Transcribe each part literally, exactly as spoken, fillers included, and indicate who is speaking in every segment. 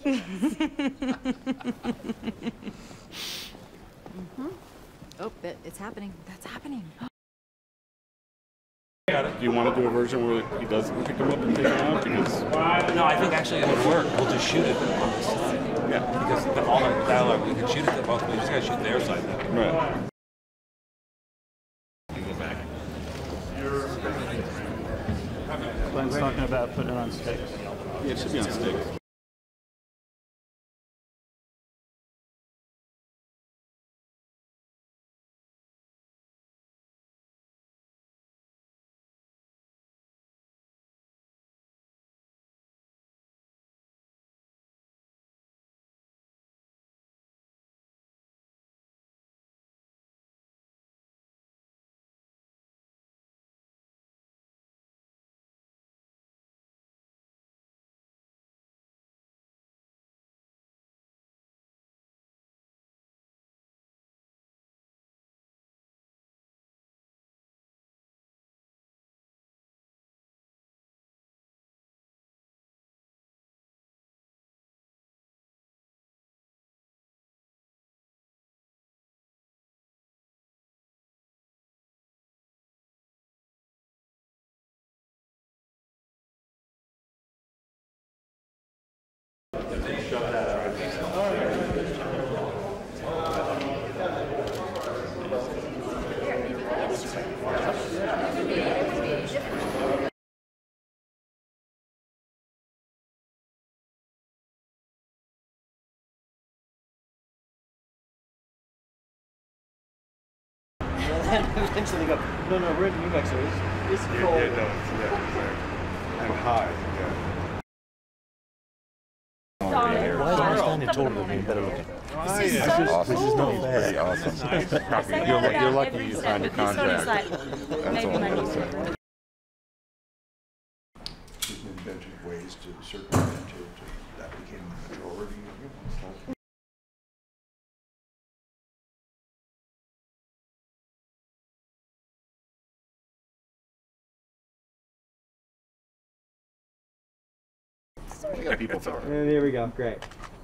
Speaker 1: Mm-hmm. Oh, it, it's happening. That's happening.
Speaker 2: Do you want to do a version where he does pick him up and take him out? Because
Speaker 3: no, I think actually it would work. We'll just shoot it on the side.
Speaker 2: Yeah.
Speaker 3: Because the, all our dialogue, we can shoot it both ways. We just got to shoot their side then.
Speaker 2: Right.
Speaker 4: Glenn's talking about putting it on sticks.
Speaker 2: Yeah, it should be on sticks.
Speaker 4: Eventually they go, no, no, we're in New Mexico. It's, it's
Speaker 2: Yeah,
Speaker 4: cold.
Speaker 2: yeah, no, it's, yeah, exactly. And high, yeah.
Speaker 5: Why is my standing taller than me better looking?
Speaker 2: This is
Speaker 5: so
Speaker 2: awesome.
Speaker 5: This is not fair.
Speaker 2: Pretty awesome. You're, you're lucky you signed a contract. That's all I'm going to say.
Speaker 6: She's invented ways to circumvent it. That became the majority.
Speaker 2: We got people for it.
Speaker 4: And there we go. Great.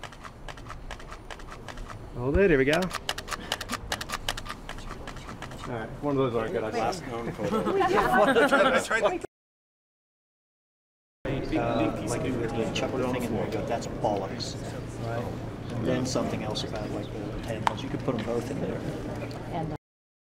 Speaker 4: Hold it. Here we go. All right. One of those aren't good. Last known photo.
Speaker 5: Uh, like you would chuck the thing in there and go, that's bollocks. Right? And then something else about like the handles. You could put them both in there.
Speaker 1: And, uh,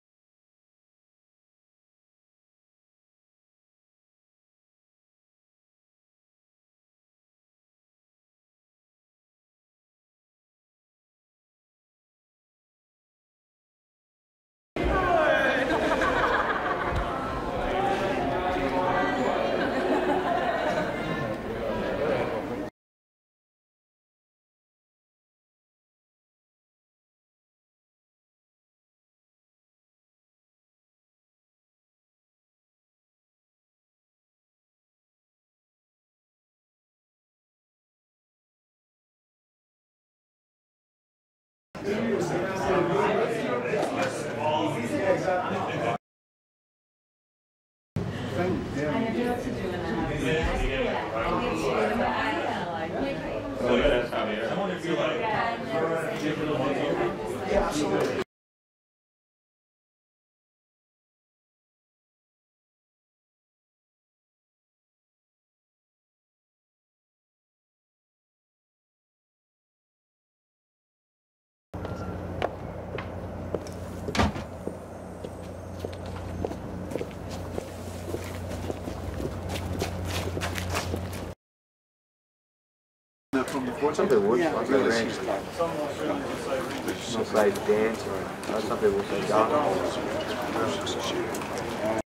Speaker 7: Some people would, some people range. No say dance or some people say dog.